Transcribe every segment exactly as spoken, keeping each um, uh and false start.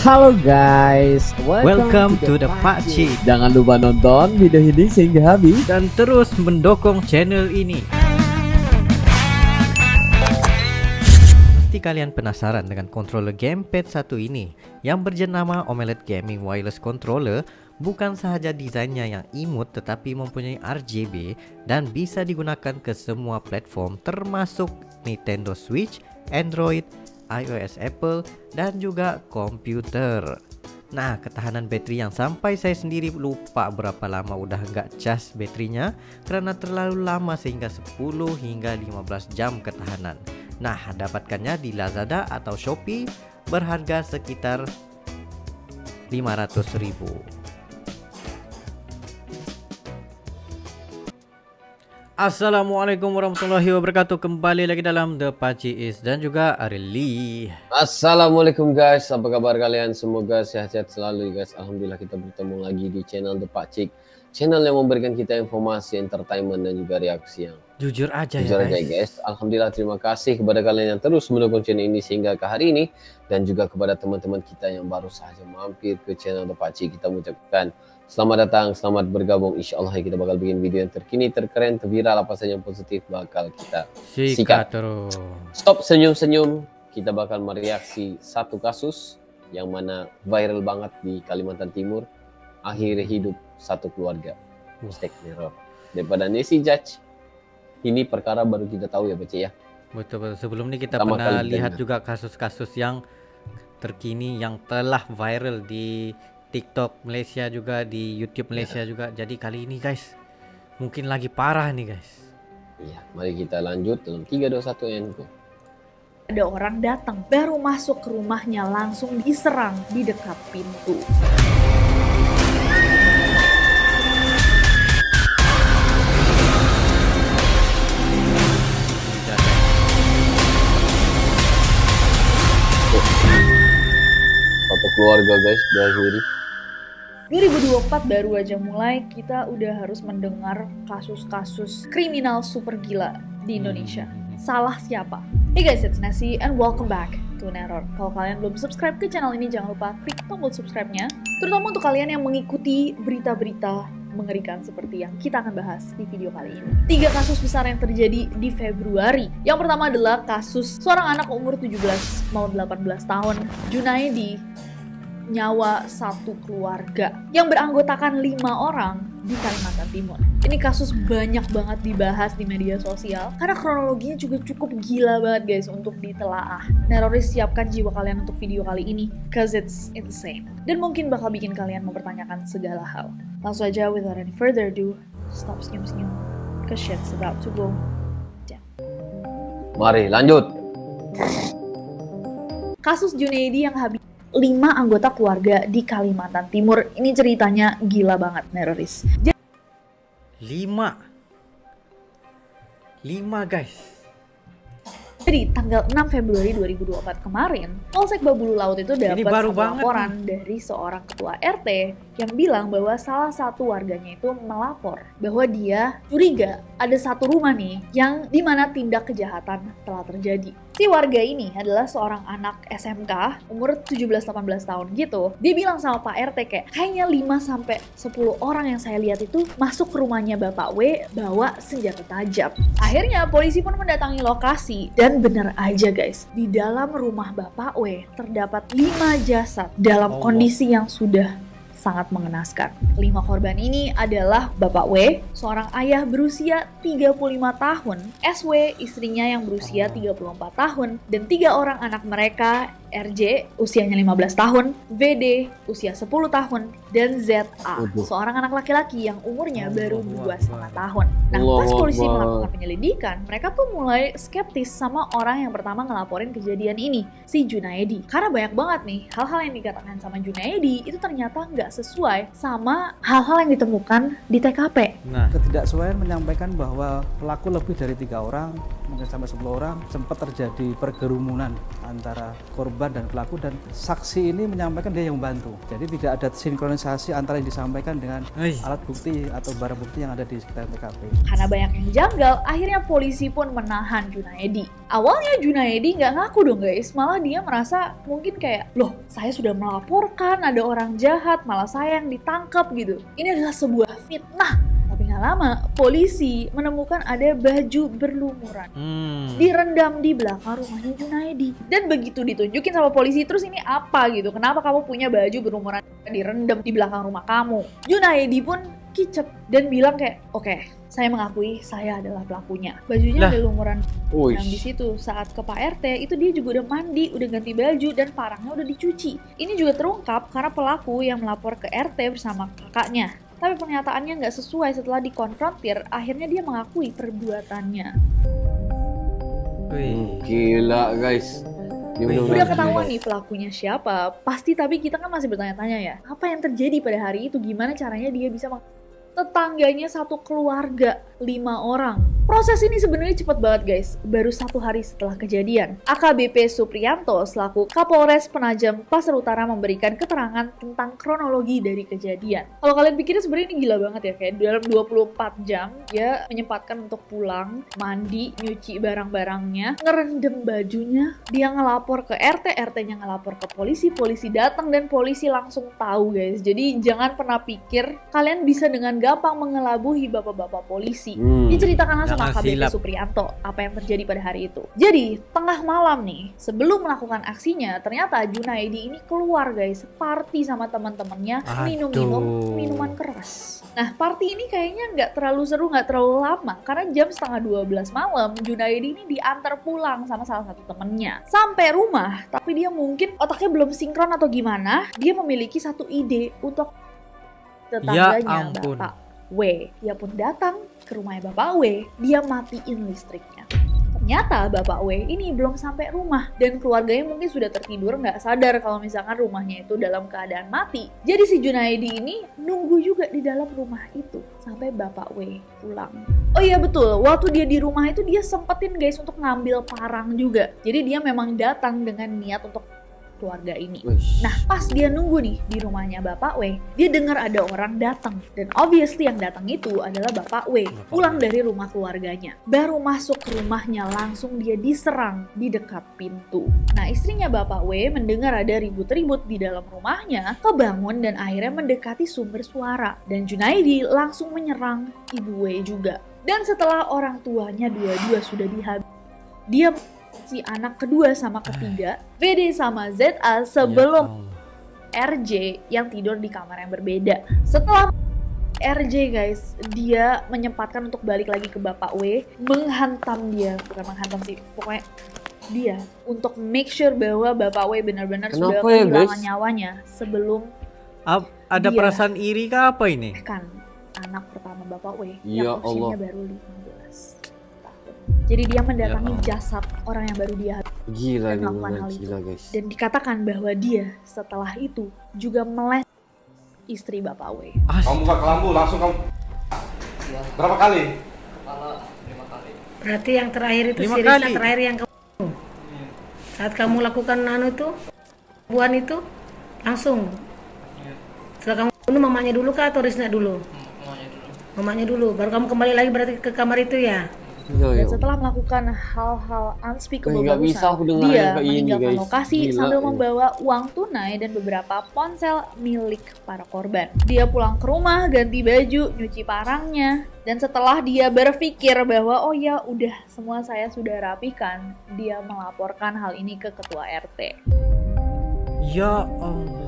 Halo guys, welcome, welcome to the Pakcik. Jangan lupa nonton video ini sehingga habis dan terus mendukung channel ini. Pasti kalian penasaran dengan controller gamepad satu ini yang berjenama OLED Gaming Wireless Controller. Bukan sahaja desainnya yang imut, tetapi mempunyai R G B dan bisa digunakan ke semua platform termasuk Nintendo Switch, Android, iOS Apple, dan juga komputer. Nah, ketahanan baterai yang sampai saya sendiri lupa berapa lama udah nggak cas baterainya karena terlalu lama sehingga sepuluh hingga lima belas jam ketahanan. Nah, dapatkannya di Lazada atau Shopee berharga sekitar lima ratus ribu. Assalamualaikum warahmatullahi wabarakatuh. Kembali lagi dalam The Pakcik Is dan juga Arili. Assalamualaikum guys, apa kabar kalian? Semoga sehat-sehat selalu guys. Alhamdulillah kita bertemu lagi di channel The Pakcik, channel yang memberikan kita informasi, entertainment dan juga reaksi yang jujur aja jujur ya aja, guys. guys. Alhamdulillah, terima kasih kepada kalian yang terus mendukung channel ini sehingga ke hari ini, dan juga kepada teman-teman kita yang baru saja mampir ke channel The Pakcik, kita mengucapkan selamat datang, selamat bergabung. Insya Allah kita bakal bikin video yang terkini, terkeren, terviral, apa saja yang positif bakal kita sikat, sikat. Terus stop senyum-senyum, kita bakal mereaksi satu kasus yang mana viral banget di Kalimantan Timur. Akhir hidup satu keluarga, mistake mirror. Daripada Nesi Judge, ini perkara baru kita tahu ya Bece ya. Betul-betul, sebelum ini kita Pertama pernah kali lihat dengar. juga kasus-kasus yang terkini yang telah viral di TikTok Malaysia juga, di YouTube Malaysia ya. juga. Jadi kali ini guys, mungkin lagi parah nih guys. Iya, mari kita lanjut dalam tiga, dua, satu, Enko. Ada orang datang, baru masuk ke rumahnya langsung diserang di dekat pintu. Satu keluarga guys, diakhiri. dua ribu dua puluh empat baru aja mulai, kita udah harus mendengar kasus-kasus kriminal super gila di Indonesia. Salah siapa? Hey guys, it's Nessie and welcome back to Neror. Kalau kalian belum subscribe ke channel ini, jangan lupa klik tombol subscribe-nya. Terutama untuk kalian yang mengikuti berita-berita mengerikan seperti yang kita akan bahas di video kali ini. Tiga kasus besar yang terjadi di Februari. Yang pertama adalah kasus seorang anak umur tujuh belas mau delapan belas tahun, Junaidi, nyawa satu keluarga yang beranggotakan lima orang di Kalimantan Timur. Ini kasus banyak banget dibahas di media sosial karena kronologinya juga cukup gila banget guys untuk ditelaah. Neroris, siapkan jiwa kalian untuk video kali ini cause it's insane dan mungkin bakal bikin kalian mempertanyakan segala hal. Langsung aja, without any further ado, stop senyum-senyum cause shit's about to go down. Mari lanjut. Kasus Junaidi yang habis lima anggota keluarga di Kalimantan Timur. Ini ceritanya gila banget, Neroris. Lima. Lima guys. Jadi tanggal enam Februari dua ribu dua puluh empat kemarin, Polsek Babulu Laut itu dapat satu laporan dari seorang ketua R T yang bilang bahwa salah satu warganya itu melapor bahwa dia curiga ada satu rumah nih yang dimana tindak kejahatan telah terjadi. Si warga ini adalah seorang anak S M K umur tujuh belas delapan belas tahun gitu. Dia bilang sama Pak R T kayak kayaknya lima sampai sepuluh orang yang saya lihat itu masuk ke rumahnya Bapak W bawa senjata tajam. Akhirnya polisi pun mendatangi lokasi dan bener aja guys, di dalam rumah Bapak W terdapat lima jasad dalam kondisi yang sudah sangat mengenaskan. Lima korban ini adalah Bapak W, seorang ayah berusia tiga puluh lima tahun, S W istrinya yang berusia tiga puluh empat tahun, dan tiga orang anak mereka, R J usianya lima belas tahun, V D usia sepuluh tahun, dan Z A seorang anak laki-laki yang umurnya baru dua setengah tahun. Nah, pas polisi melakukan penyelidikan, mereka tuh mulai skeptis sama orang yang pertama ngelaporin kejadian ini, si Junaidi. Karena banyak banget nih hal-hal yang dikatakan sama Junaidi itu ternyata nggak sesuai sama hal-hal yang ditemukan di T K P. Nah, ketidaksesuaian menyampaikan bahwa pelaku lebih dari tiga orang, mungkin sampai sepuluh orang, sempat terjadi pergerumunan antara korban korban dan pelaku, dan saksi ini menyampaikan dia yang membantu. Jadi tidak ada sinkronisasi antara yang disampaikan dengan Eish. alat bukti atau barang bukti yang ada di sekitar T K P. Karena banyak yang janggal, akhirnya polisi pun menahan Junaedi. Awalnya Junaedi nggak ngaku dong guys, malah dia merasa mungkin kayak, loh saya sudah melaporkan ada orang jahat, malah saya yang ditangkap gitu. Ini adalah sebuah fitnah. Tapi nggak lama, polisi menemukan ada baju berlumuran hmm. direndam di belakang rumahnya Junaedi. Dan begitu ditunjukin sama polisi, terus ini apa gitu? Kenapa kamu punya baju berlumuran direndam di belakang rumah kamu? Junaedi pun kicep dan bilang kayak, oke, okay, saya mengakui saya adalah pelakunya. Bajunya ada lumuran yang di situ. Saat ke Pak R T itu dia juga udah mandi, udah ganti baju dan parangnya udah dicuci. Ini juga terungkap karena pelaku yang melapor ke R T bersama kakaknya. Tapi pernyataannya nggak sesuai. Setelah dikonfrontir, akhirnya dia mengakui perbuatannya. Wih, gila guys. Wih, udah ketahuan nih pelakunya siapa. Pasti tapi kita kan masih bertanya-tanya ya. Apa yang terjadi pada hari itu? Gimana caranya dia bisa meng- tetangganya satu keluarga, lima orang. Proses ini sebenarnya cepat banget guys, baru satu hari setelah kejadian. A K B P Supriyanto selaku Kapolres Penajam Pasar Utara memberikan keterangan tentang kronologi dari kejadian. Kalau kalian pikirnya sebenarnya ini gila banget ya, kayak dalam dua puluh empat jam dia menyempatkan untuk pulang, mandi, nyuci barang-barangnya, ngerendam bajunya, dia ngelapor ke R T, R T-nya ngelapor ke polisi, polisi datang dan polisi langsung tahu guys. Jadi jangan pernah pikir kalian bisa dengan gampang mengelabuhi bapak-bapak polisi. Hmm. Diceritakan sama A K B P Supriyanto apa yang terjadi pada hari itu. Jadi tengah malam nih, sebelum melakukan aksinya, ternyata Junaedi ini keluar guys, party sama teman-temannya, minum-minum minuman keras. Nah party ini kayaknya nggak terlalu seru, nggak terlalu lama, karena jam setengah dua belas malam Junaedi ini diantar pulang sama salah satu temennya sampai rumah. Tapi dia mungkin otaknya belum sinkron atau gimana, dia memiliki satu ide untuk tetangganya ya Bapak W. Dia pun datang ke rumahnya Bapak W, dia matiin listriknya. Ternyata Bapak W ini belum sampai rumah dan keluarganya mungkin sudah tertidur, nggak sadar kalau misalkan rumahnya itu dalam keadaan mati. Jadi si Junaedi ini nunggu juga di dalam rumah itu sampai Bapak W pulang. Oh iya betul, waktu dia di rumah itu dia sempetin guys untuk ngambil parang juga. Jadi dia memang datang dengan niat untuk keluarga ini. Wish. Nah pas dia nunggu nih di rumahnya Bapak W, dia dengar ada orang datang dan obviously yang datang itu adalah Bapak W pulang dari rumah keluarganya. Baru masuk ke rumahnya langsung dia diserang di dekat pintu. Nah istrinya Bapak W mendengar ada ribut-ribut di dalam rumahnya, kebangun dan akhirnya mendekati sumber suara dan Junaedi langsung menyerang Ibu W juga. Dan setelah orang tuanya dua-dua sudah dihabis, dia si anak kedua sama ketiga, V D sama Z A sebelum ya, R J yang tidur di kamar yang berbeda. Setelah R J guys, dia menyempatkan untuk balik lagi ke Bapak W, menghantam dia, bukan menghantam sih, pokoknya dia untuk make sure bahwa Bapak W benar-benar sudah ya, kehilangan nyawanya sebelum Ap, ada dia perasaan iri kah apa ini? Kan anak pertama Bapak W ya yang usianya baru lima belas. Jadi dia mendatangi ya, jasad orang yang baru dia gila, dan melakukan gila, hal itu. Gila, guys. Dan dikatakan bahwa dia setelah itu juga meles istri Bapak W. Kamu buka kelambu langsung kamu. Berapa kali? lima kali. Berarti yang terakhir itu si Risa terakhir yang kamu. Saat kamu lakukan anu itu, buan itu langsung. Setelah kamu bunuh mamanya dulu kah atau Risna dulu? Mamanya dulu. Mamanya dulu, baru kamu kembali lagi berarti ke kamar itu ya? Dan setelah melakukan hal-hal unspeakable barusan, dia meninggalkan ini, lokasi gila, sambil ya. membawa uang tunai dan beberapa ponsel milik para korban. Dia pulang ke rumah, ganti baju, nyuci parangnya, dan setelah dia berpikir bahwa oh ya udah semua saya sudah rapikan, dia melaporkan hal ini ke ketua R T. Ya Allah.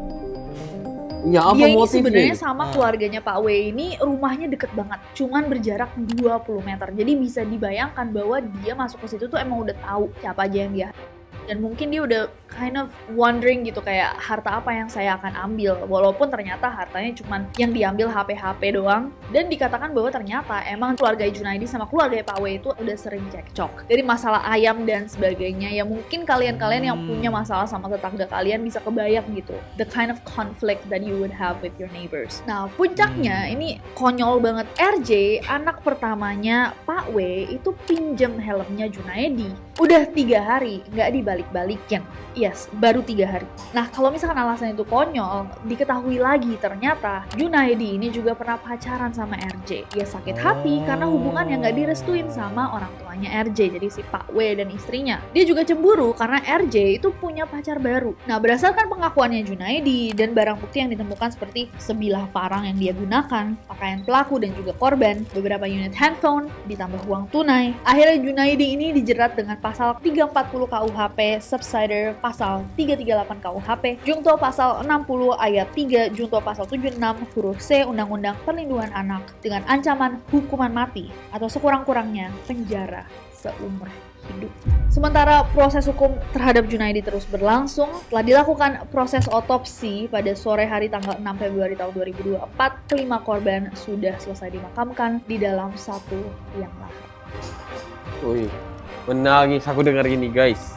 Ya, apa dia ini motifnya? Sebenarnya sama keluarganya Pak W ini rumahnya deket banget, cuman berjarak dua puluh meter. Jadi bisa dibayangkan bahwa dia masuk ke situ tuh emang udah tahu siapa aja yang dia. Dan mungkin dia udah kind of wondering gitu kayak harta apa yang saya akan ambil. Walaupun ternyata hartanya cuman yang diambil H P-H P doang. Dan dikatakan bahwa ternyata emang keluarga Junaedi sama keluarga Pak W itu udah sering cekcok. Dari masalah ayam dan sebagainya. Ya mungkin kalian-kalian yang punya masalah sama tetangga kalian bisa kebayang gitu. The kind of conflict that you would have with your neighbors. Nah puncaknya ini konyol banget. R J, anak pertamanya Pak W itu pinjem helmnya Junaedi. Udah tiga hari nggak dibayar dibalik-balikin. Yes, baru tiga hari. Nah, kalau misalkan alasan itu konyol, diketahui lagi ternyata Junaidi ini juga pernah pacaran sama R J. Dia sakit hati karena hubungan yang gak direstuin sama orang tuanya R J, jadi si Pak W dan istrinya. Dia juga cemburu karena R J itu punya pacar baru. Nah, berdasarkan pengakuannya Junaidi dan barang bukti yang ditemukan seperti sebilah parang yang dia gunakan, pakaian pelaku dan juga korban, beberapa unit handphone, ditambah uang tunai, akhirnya Junaidi ini dijerat dengan pasal tiga ratus empat puluh K U H P, Subsider pasal tiga ratus tiga puluh delapan K U H P, Junto pasal enam puluh ayat tiga, Junto pasal tujuh puluh enam huruf C Undang-Undang Perlindungan Anak dengan ancaman hukuman mati atau sekurang-kurangnya penjara seumur hidup. Sementara proses hukum terhadap Junaidi terus berlangsung, telah dilakukan proses otopsi pada sore hari tanggal enam Februari tahun dua ribu dua puluh empat, kelima korban sudah selesai dimakamkan di dalam satu liang lahat. Wih, menangis aku dengar gini guys.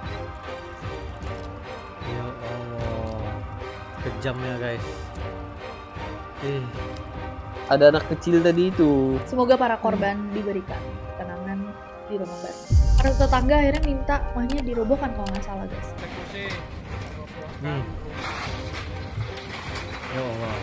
Ya Allah, kejamnya guys. Eh. Ada anak kecil tadi itu. Semoga para korban diberikan ketenangan di rumah baru. Para tetangga akhirnya minta rumahnya dirobohkan kalau nggak salah guys. Hmm. Ya Allah.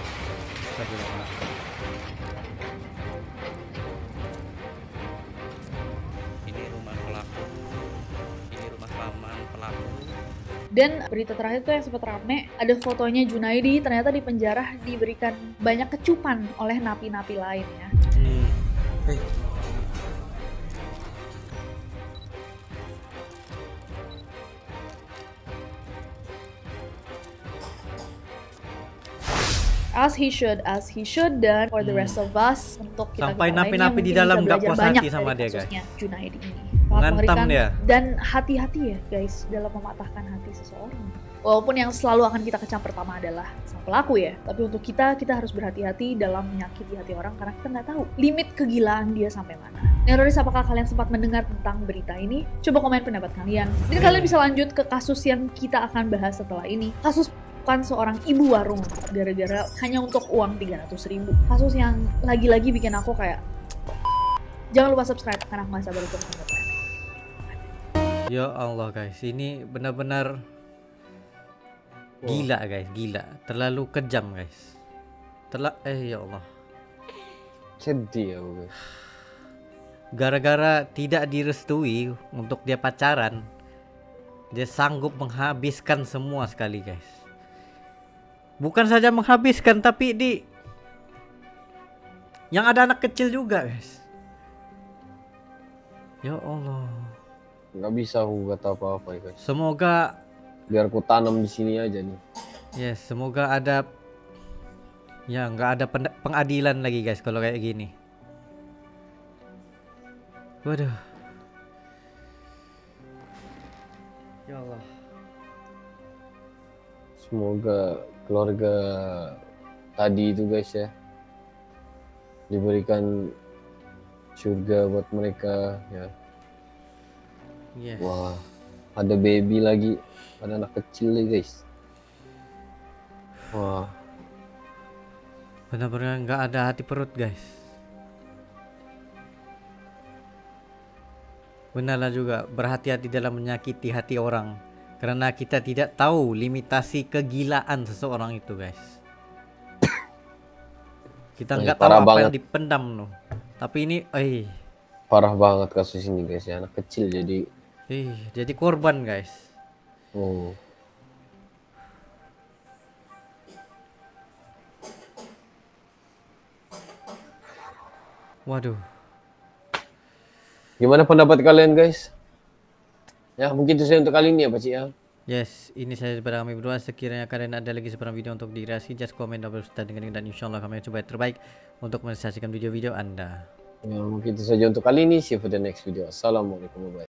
Ini rumah pelaku. Ini rumah paman pelaku. Dan berita terakhir tuh yang sempat rame, ada fotonya Junaidi ternyata di penjara diberikan banyak kecupan oleh napi-napi lainnya. Hmm. Hey. As he should, as he should, dan for the rest of us, untuk kita sampai napi-napi di dalam gak puas hati sama dia guys. Junaidi ini Ngantam dia. Dan hati-hati ya guys dalam mematahkan hati seseorang. Walaupun yang selalu akan kita kecam pertama adalah sang pelaku ya, tapi untuk kita, kita harus berhati-hati dalam menyakiti hati orang karena kita nggak tahu limit kegilaan dia sampai mana. Neroris, apakah kalian sempat mendengar tentang berita ini? Coba komen pendapat kalian. Dan kalian bisa lanjut ke kasus yang kita akan bahas setelah ini. Kasus bukan seorang ibu warung gara-gara hanya untuk uang tiga ratus ribu. Kasus yang lagi-lagi bikin aku kayak jangan lupa subscribe karena aku gak sabar untuk menonton. Ya Allah guys, ini benar-benar gila guys, gila, terlalu kejam guys. Terla eh ya Allah. Sedih aku guys. Gara-gara tidak direstui untuk dia pacaran, dia sanggup menghabiskan semua sekali guys. Bukan saja menghabiskan, tapi di yang ada anak kecil juga guys. Ya Allah. Nggak bisa aku kata apa-apa ya guys. Semoga biar aku tanam di sini aja nih. Yes, semoga ada ya nggak ada pengadilan lagi guys kalau kayak gini. Waduh. Ya Allah. Semoga keluarga tadi itu guys ya diberikan surga buat mereka ya. Yes. Wah, ada baby lagi, ada anak kecil nih guys. Wah, benar-benar nggak ada hati perut guys. Benarlah juga berhati-hati dalam menyakiti hati orang, karena kita tidak tahu limitasi kegilaan seseorang itu guys. Kita nggak tahu apa banget yang dipendam loh. Tapi ini, eh, parah banget kasus ini guys ya, anak kecil jadi. Eh, jadi korban guys. Oh. Waduh. Gimana pendapat kalian guys? Ya mungkin itu saja untuk kali ini ya Pak Cik ya. Yes, ini saya daripada kami berdua. Sekiranya kalian ada lagi sebarang video untuk direaksi, just komen double start dengan dan insyaallah kami coba yang terbaik untuk mensaksikan video-video Anda. Ya mungkin itu saja untuk kali ini. See you for the next video. Assalamualaikum warahmatullahi